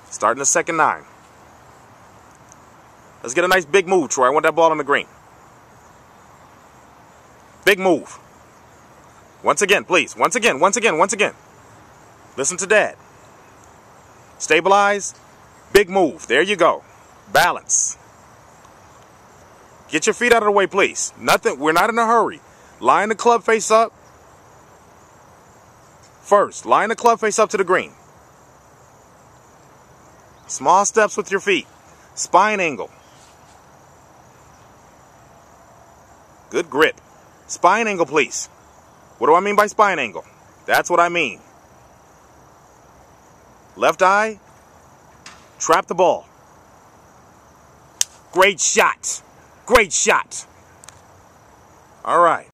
Starting the second 9. Let's get a nice big move, Troy. I want that ball on the green. Big move. Once again, please. Once again. Listen to Dad. Stabilize. Big move. There you go. Balance. Get your feet out of the way, please. Nothing. We're not in a hurry. Line the club face up. First, line the club face up to the green. Small steps with your feet. Spine angle. Good grip. Spine angle, please. What do I mean by spine angle? That's what I mean. Left eye. Trap the ball. Great shot. Great shot. All right.